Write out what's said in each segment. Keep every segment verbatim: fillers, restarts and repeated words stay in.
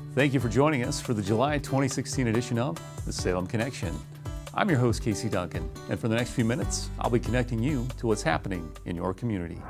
Thank you for joining us for the July twenty sixteen edition of the Salem Connection. I'm your host, Casey Duncan, and for the next few minutes, I'll be connecting you to what's happening in your community.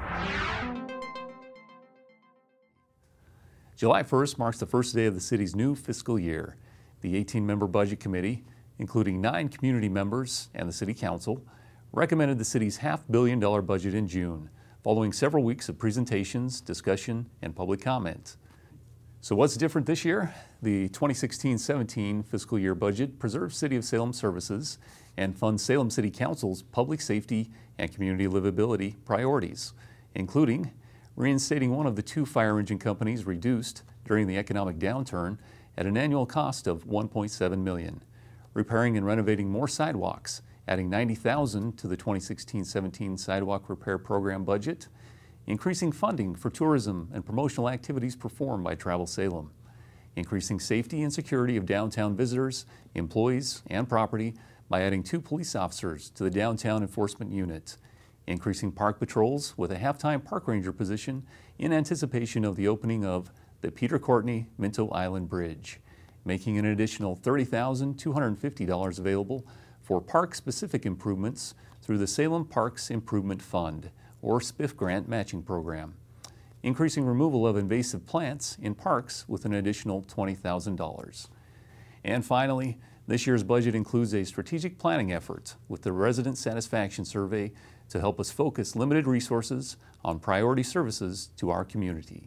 July first marks the first day of the city's new fiscal year. The eighteen member Budget Committee, including nine community members and the City Council, recommended the city's half billion dollar budget in June, following several weeks of presentations, discussion, and public comment. So what's different this year? The twenty sixteen seventeen fiscal year budget preserves City of Salem services and funds Salem City Council's public safety and community livability priorities, including reinstating one of the two fire engine companies reduced during the economic downturn at an annual cost of one point seven million dollars, repairing and renovating more sidewalks, adding ninety thousand dollars to the twenty sixteen seventeen sidewalk repair program budget, increasing funding for tourism and promotional activities performed by Travel Salem, increasing safety and security of downtown visitors, employees, and property by adding two police officers to the downtown enforcement unit, increasing park patrols with a half-time park ranger position in anticipation of the opening of the Peter Courtney Minto Island Bridge, making an additional thirty thousand two hundred fifty dollars available for park-specific improvements through the Salem Parks Improvement Fund, or S P I F grant matching program, increasing removal of invasive plants in parks with an additional twenty thousand dollars. And finally, this year's budget includes a strategic planning effort with the Resident Satisfaction Survey to help us focus limited resources on priority services to our community.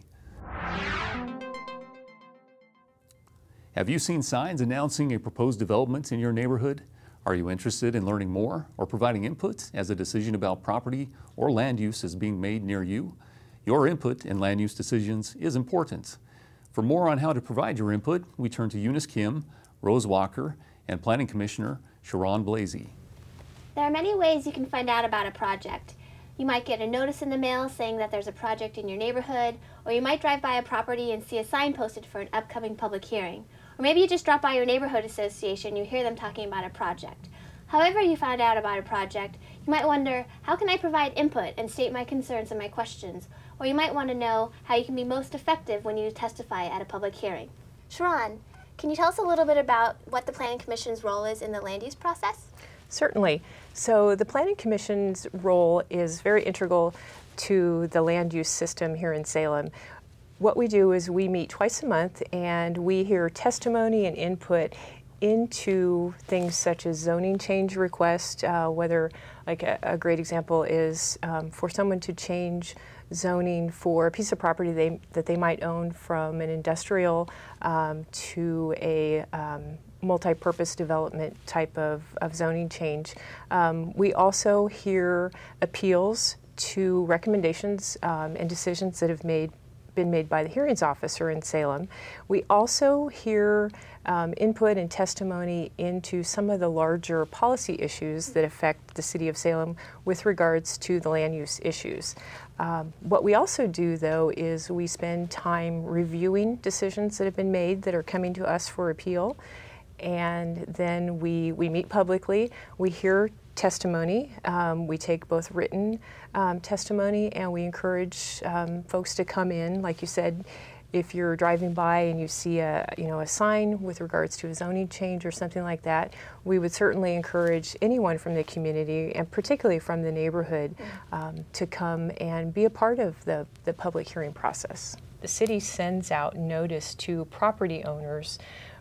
Have you seen signs announcing a proposed development in your neighborhood? Are you interested in learning more or providing input as a decision about property or land use is being made near you? Your input in land use decisions is important. For more on how to provide your input, we turn to Eunice Kim, Rose Walker, and Planning Commissioner Sharon Blasey. There are many ways you can find out about a project. You might get a notice in the mail saying that there's a project in your neighborhood, or you might drive by a property and see a sign posted for an upcoming public hearing. Or maybe you just drop by your neighborhood association and you hear them talking about a project. However you found out about a project, you might wonder, how can I provide input and state my concerns and my questions? Or you might want to know how you can be most effective when you testify at a public hearing. Sharon, can you tell us a little bit about what the Planning Commission's role is in the land use process? Certainly. So the Planning Commission's role is very integral to the land use system here in Salem. What we do is we meet twice a month and we hear testimony and input into things such as zoning change requests, uh, whether, like a, a great example is um, for someone to change zoning for a piece of property they, that they might own from an industrial um, to a um, multi-purpose development type of, of zoning change. Um, we also hear appeals to recommendations um, and decisions that have made been made by the hearings officer in Salem. We also hear um, input and testimony into some of the larger policy issues that affect the City of Salem with regards to the land use issues. Um, what we also do, though, is we spend time reviewing decisions that have been made that are coming to us for appeal, and then we, we meet publicly, we hear testimony. Um, we take both written um, testimony and we encourage um, folks to come in. Like you said, if you're driving by and you see a, you know, a sign with regards to a zoning change or something like that, we would certainly encourage anyone from the community, and particularly from the neighborhood, um, to come and be a part of the, the public hearing process. The city sends out notice to property owners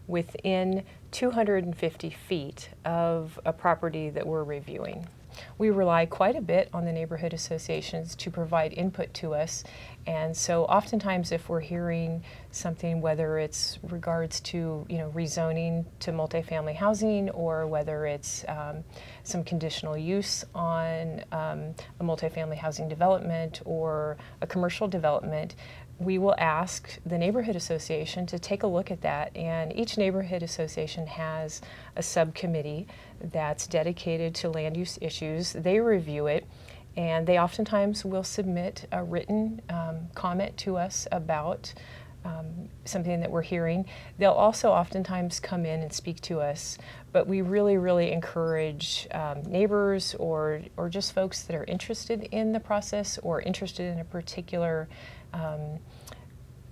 within two hundred fifty feet of a property that we're reviewing. We rely quite a bit on the neighborhood associations to provide input to us, and so oftentimes if we're hearing something, whether it's regards to, you know, rezoning to multifamily housing, or whether it's um, some conditional use on um, a multifamily housing development or a commercial development, we will ask the neighborhood association to take a look at that, and each neighborhood association has a subcommittee that's dedicated to land use issues. They review it, and they oftentimes will submit a written um, comment to us about um, something that we're hearing. They'll also oftentimes come in and speak to us, but we really, really encourage um, neighbors or, or just folks that are interested in the process or interested in a particular um,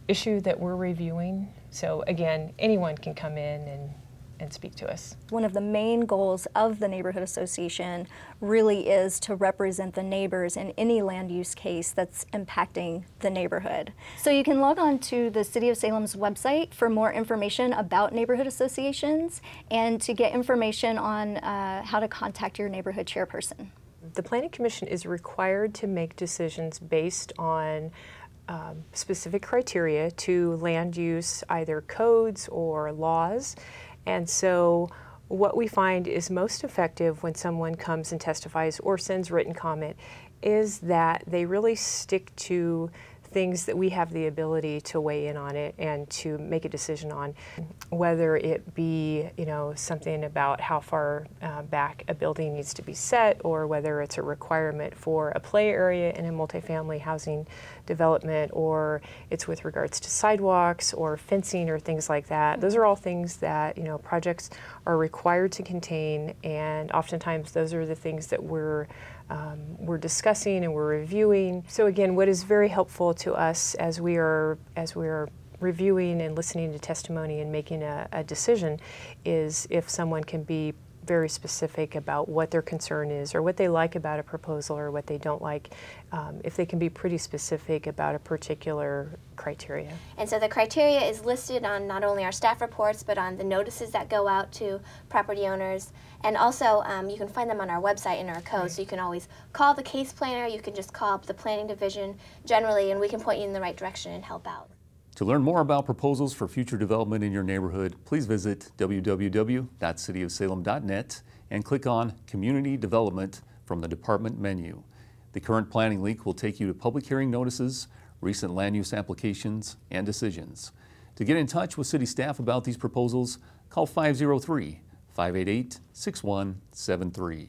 issue that we're reviewing. So again, anyone can come in and, and speak to us. One of the main goals of the neighborhood association really is to represent the neighbors in any land use case that's impacting the neighborhood. So you can log on to the City of Salem's website for more information about neighborhood associations and to get information on uh, how to contact your neighborhood chairperson. The Planning Commission is required to make decisions based on um, specific criteria to land use, either codes or laws. And so what we find is most effective when someone comes and testifies or sends written comment is that they really stick to things that we have the ability to weigh in on it and to make a decision on, whether it be, you know, something about how far uh, back a building needs to be set, or whether it's a requirement for a play area in a multifamily housing development, or it's with regards to sidewalks or fencing or things like that. Those are all things that, you know, projects are required to contain, and oftentimes those are the things that we're Um, we're discussing and we're reviewing. So again, what is very helpful to us as we are as we are reviewing and listening to testimony and making a, a decision is if someone can be very specific about what their concern is or what they like about a proposal or what they don't like, um, if they can be pretty specific about a particular criteria. And so the criteria is listed on not only our staff reports, but on the notices that go out to property owners. And also, um, you can find them on our website in our code, right. So you can always call the case planner, you can just call up the planning division generally, and we can point you in the right direction and help out. To learn more about proposals for future development in your neighborhood, please visit w w w dot city of salem dot net and click on Community Development from the Department menu. The current planning link will take you to public hearing notices, recent land use applications, and decisions. To get in touch with city staff about these proposals, call five oh three, five eight eight, six one seven three.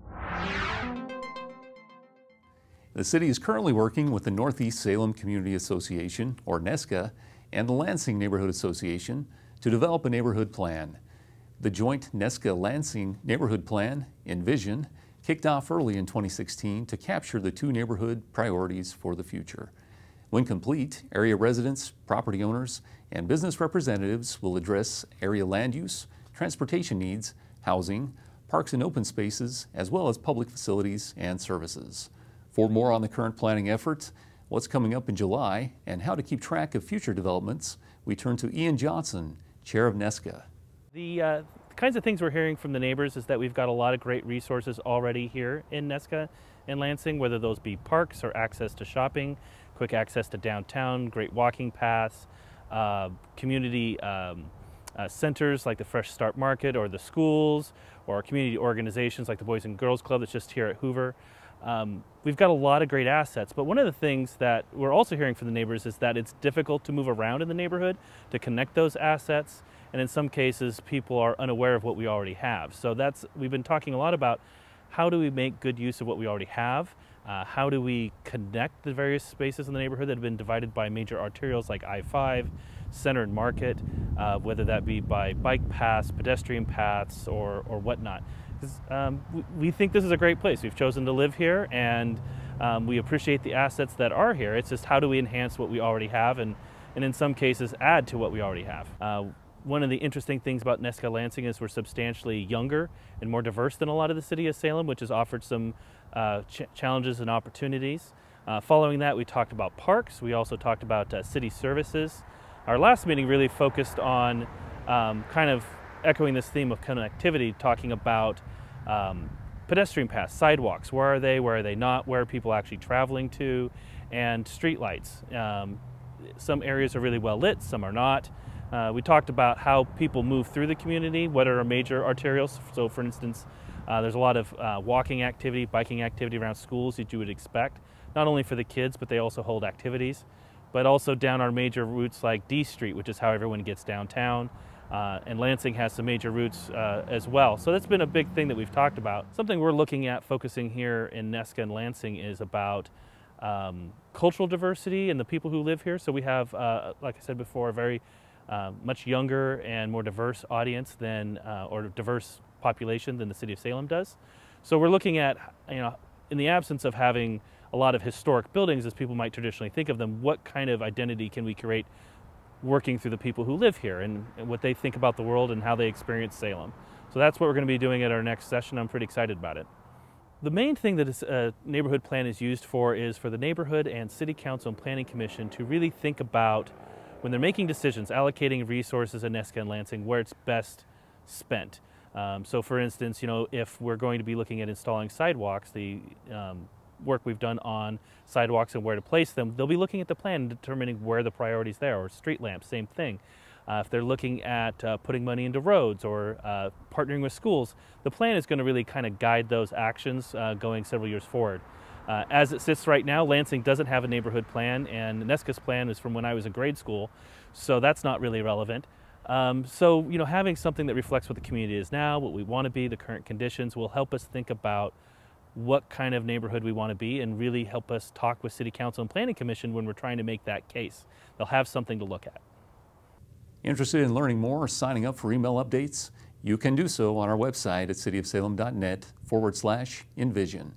The city is currently working with the Northeast Salem Community Association, or NESCA, and the Lansing Neighborhood Association to develop a neighborhood plan. The joint NESCA-Lansing Neighborhood Plan, Envision, kicked off early in twenty sixteen to capture the two neighborhood priorities for the future. When complete, area residents, property owners, and business representatives will address area land use, transportation needs, housing, parks and open spaces, as well as public facilities and services. For more on the current planning efforts, what's coming up in July, and how to keep track of future developments, we turn to Ian Johnson, Chair of NESCA. The uh, kinds of things we're hearing from the neighbors is that we've got a lot of great resources already here in NESCA and Lansing, whether those be parks or access to shopping, quick access to downtown, great walking paths, uh, community um, uh, centers like the Fresh Start Market or the schools, or community organizations like the Boys and Girls Club that's just here at Hoover. Um, we've got a lot of great assets, but one of the things that we're also hearing from the neighbors is that it's difficult to move around in the neighborhood to connect those assets, and in some cases people are unaware of what we already have. So that's, we've been talking a lot about how do we make good use of what we already have, uh, how do we connect the various spaces in the neighborhood that have been divided by major arterials like I five, Center and Market, uh, whether that be by bike paths, pedestrian paths, or, or whatnot. Um, we, we think this is a great place. We've chosen to live here, and um, we appreciate the assets that are here. It's just how do we enhance what we already have, and, and in some cases add to what we already have. Uh, one of the interesting things about NESCA Lansing is we're substantially younger and more diverse than a lot of the city of Salem, which has offered some uh, ch challenges and opportunities. Uh, following that, we talked about parks. We also talked about uh, city services. Our last meeting really focused on um, kind of echoing this theme of connectivity, talking about um, pedestrian paths, sidewalks. Where are they? Where are they not? Where are people actually traveling to? And streetlights. Um, some areas are really well lit, some are not. Uh, we talked about how people move through the community, what are major arterials. So for instance, uh, there's a lot of uh, walking activity, biking activity around schools that you would expect, not only for the kids, but they also hold activities, but also down our major routes like D Street, which is how everyone gets downtown. Uh, and Lansing has some major routes uh, as well. So that's been a big thing that we've talked about. Something we're looking at focusing here in NESCA and Lansing is about um, cultural diversity and the people who live here. So we have, uh, like I said before, a very uh, much younger and more diverse audience than, uh, or diverse population than the city of Salem does. So we're looking at, you know, in the absence of having a lot of historic buildings as people might traditionally think of them. What kind of identity can we create working through the people who live here and, and what they think about the world and how they experience Salem? So that's what we're going to be doing at our next session. I'm pretty excited about it. The main thing that a neighborhood plan is used for is for the neighborhood and city council and planning commission to really think about, when they're making decisions, allocating resources in Nesca and Lansing, where it's best spent. Um, so for instance, you know, if we're going to be looking at installing sidewalks, the um, work we've done on sidewalks and where to place them, they'll be looking at the plan and determining where the priorities there, or street lamps, same thing. Uh, if they're looking at uh, putting money into roads or uh, partnering with schools, the plan is going to really kind of guide those actions uh, going several years forward. Uh, as it sits right now, Lansing doesn't have a neighborhood plan, and Nesca's plan is from when I was in grade school, so that's not really relevant. Um, so, you know, having something that reflects what the community is now, what we want to be, the current conditions, will help us think about what kind of neighborhood we want to be and really help us talk with City Council and Planning Commission when we're trying to make that case. They'll have something to look at. Interested in learning more or signing up for email updates? You can do so on our website at cityofsalem.net forward slash envision.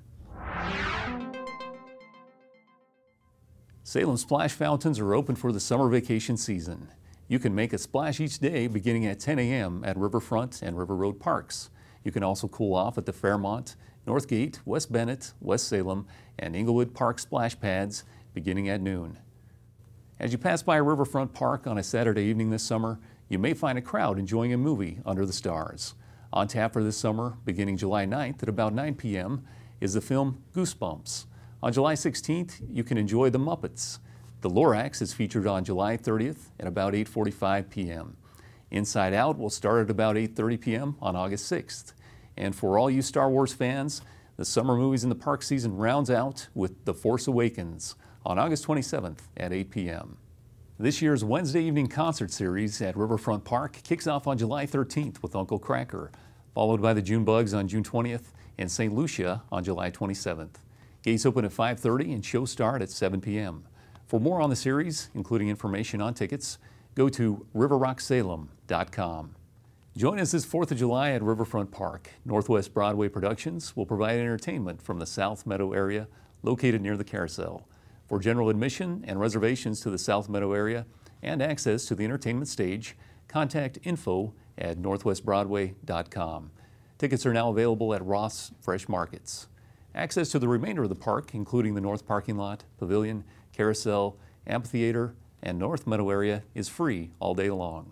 Salem splash fountains are open for the summer vacation season. You can make a splash each day beginning at ten A M at Riverfront and River Road parks. You can also cool off at the Fairmont, Northgate, West Bennett, West Salem, and Inglewood Park splash pads beginning at noon. As you pass by a riverfront park on a Saturday evening this summer, you may find a crowd enjoying a movie under the stars. On tap for this summer, beginning July ninth at about nine P M, is the film Goosebumps. On July sixteenth, you can enjoy The Muppets. The Lorax is featured on July thirtieth at about eight forty-five P M Inside Out will start at about eight thirty P M on August sixth. And for all you Star Wars fans, the summer movies in the park season rounds out with The Force Awakens on August twenty-seventh at eight P M This year's Wednesday evening concert series at Riverfront Park kicks off on July thirteenth with Uncle Cracker, followed by the June Bugs on June twentieth and Saint Lucia on July twenty-seventh. Gates open at five thirty and shows start at seven P M For more on the series, including information on tickets, go to river rock salem dot com. Join us this fourth of July at Riverfront Park. Northwest Broadway Productions will provide entertainment from the South Meadow area located near the carousel. For general admission and reservations to the South Meadow area and access to the entertainment stage, contact info at northwest broadway dot com. Tickets are now available at Ross Fresh Markets. Access to the remainder of the park, including the north parking lot, pavilion, carousel, amphitheater, and North Meadow area, is free all day long.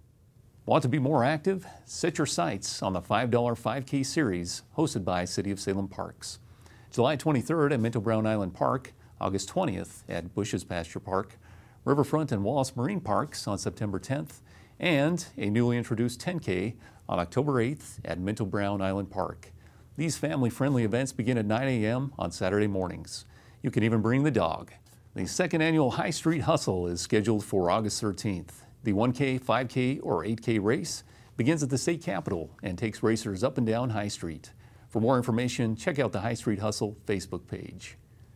Want to be more active? Set your sights on the five dollar five K series hosted by City of Salem Parks. July twenty-third at Minto Brown Island Park, August twentieth at Bush's Pasture Park, Riverfront and Wallace Marine Parks on September tenth, and a newly introduced ten K on October eighth at Minto Brown Island Park. These family-friendly events begin at nine A M on Saturday mornings. You can even bring the dog. The second annual High Street Hustle is scheduled for August thirteenth. The one K, five K, or eight K race begins at the state capitol and takes racers up and down High Street. For more information, check out the High Street Hustle Facebook page.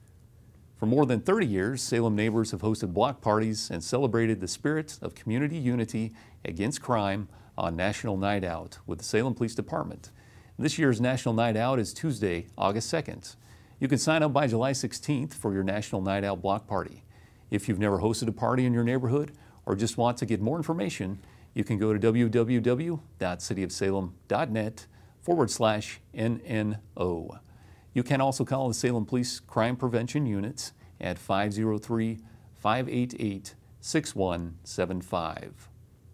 For more than thirty years, Salem neighbors have hosted block parties and celebrated the spirit of community unity against crime on National Night Out with the Salem Police Department. This year's National Night Out is Tuesday, August second. You can sign up by July sixteenth for your National Night Out block party. If you've never hosted a party in your neighborhood or just want to get more information, you can go to w w w dot city of salem dot net forward slash N N O. You can also call the Salem Police Crime Prevention Units at five oh three, five eight eight, six one seven five.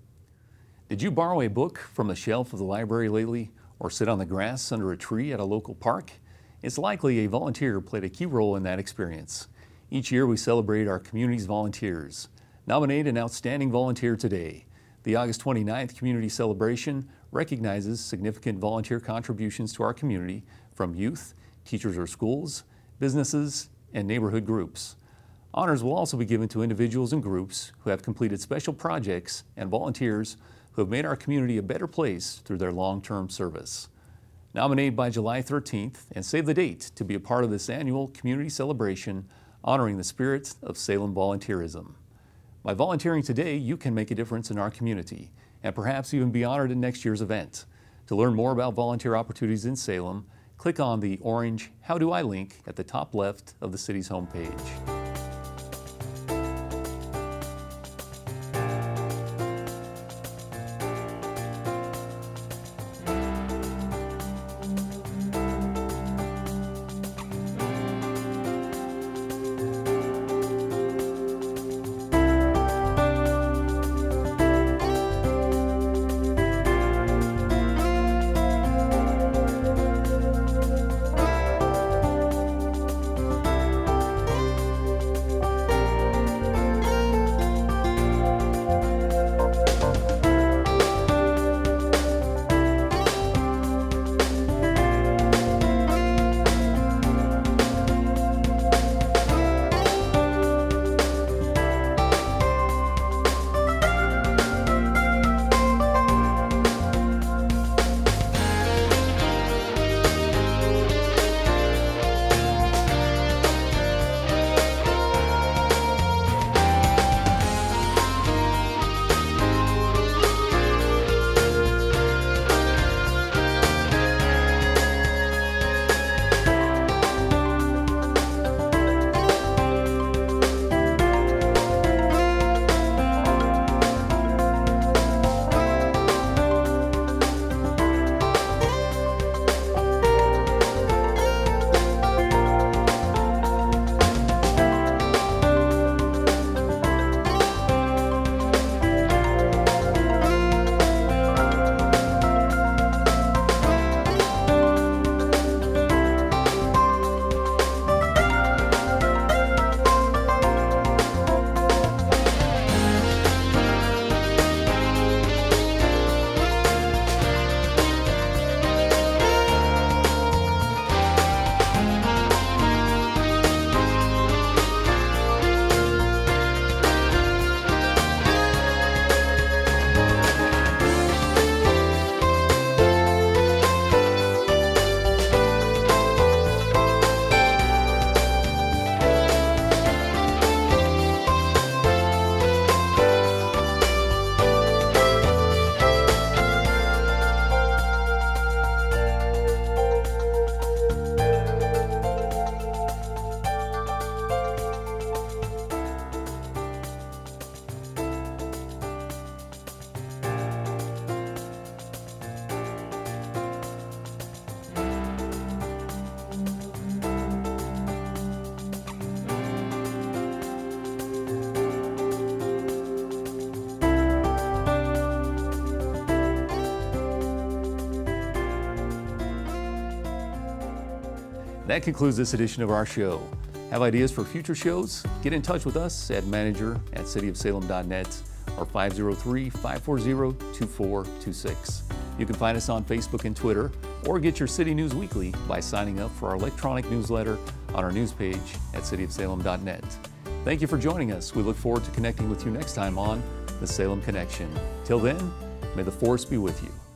Did you borrow a book from the shelf of the library lately or sit on the grass under a tree at a local park? It's likely a volunteer played a key role in that experience. Each year we celebrate our community's volunteers. Nominate an outstanding volunteer today. The August twenty-ninth Community Celebration recognizes significant volunteer contributions to our community from youth, teachers or schools, businesses, and neighborhood groups. Honors will also be given to individuals and groups who have completed special projects and volunteers who have made our community a better place through their long-term service. Nominate by July thirteenth and save the date to be a part of this annual community celebration honoring the spirit of Salem volunteerism. By volunteering today, you can make a difference in our community and perhaps even be honored in next year's event. To learn more about volunteer opportunities in Salem, click on the orange How Do I link at the top left of the city's homepage. That concludes this edition of our show. Have ideas for future shows? Get in touch with us at manager at city of salem dot net or five oh three, five four zero, two four two six. You can find us on Facebook and Twitter, or get your City News Weekly by signing up for our electronic newsletter on our news page at city of salem dot net. Thank you for joining us. We look forward to connecting with you next time on The Salem Connection. Till then, may the force be with you.